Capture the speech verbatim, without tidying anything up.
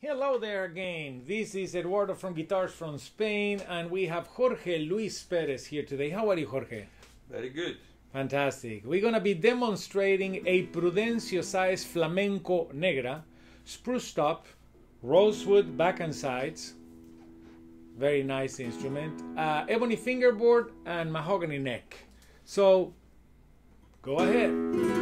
Hello there again. This is Eduardo from Guitars from Spain, and we have Jorge Luis Perez here today. How are you, Jorge? Very good. Fantastic. We're going to be demonstrating a Prudencio Saez Flamenco Negra, spruce top, rosewood back and sides, very nice instrument, uh, ebony fingerboard, and mahogany neck. So, go ahead.